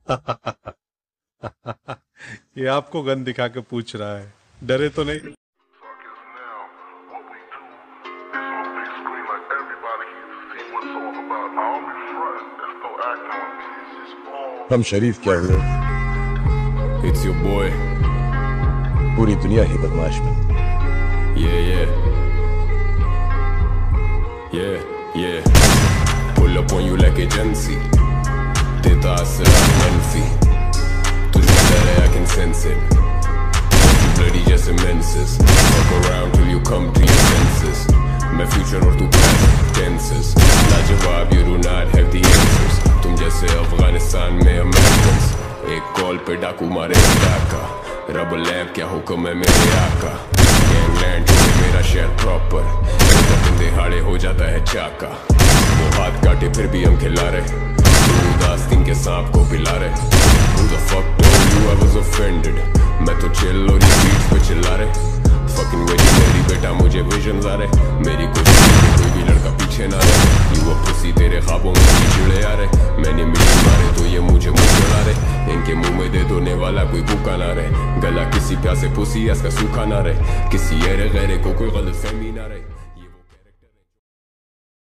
ये आपको गन दिखा के पूछ रहा है, डरे तो नहीं? हम शरीफ क्या हुए? It's your boy. पूरी दुनिया ही बदमाश में। Yeah. Pull up on you like Ajency. देता असर मनफी, तुझे डर है I can sense it. You bloody just immenses. Fuck around till you come to your senses. मैं future और तू past tenses. लाजवाब you do not have the answers. तुम जैसे अफगानिस्तान में Americans. एक कॉल पे डाकू मारे डाका, रब लैंप क्या हुक्म है मेरे आका। गैंगलैंड मेरा शहर प्रॉपर, दिहाड़े हो जाता है चाका। वो हाथ काटे फिर भी हम खिला रहे, उदासीन के सांप को पिला रहे। Who the fuck told you I was offended? मैं तो चिल और ये बीट्स पे चिल्ला रहे। Fucking with you मेरी बेटा, मुझे विजन्स आ रहे। मेरी कुछ कोई भी लड़का पीछे ना रहे। You a pussy, तेरे ख्वाबों में चिड़े आ रहे। मैंने मिली मारे तो ये मुझे मुंह चढ़ा रहे। इनके मुंह में दे दोने वाला कोई भूखा ना रहे। गला किसी प्यासे पुसी इसका सूखा ना रहे। किसी ऐरे गैरे को कोई गलतफहमी ना रहे।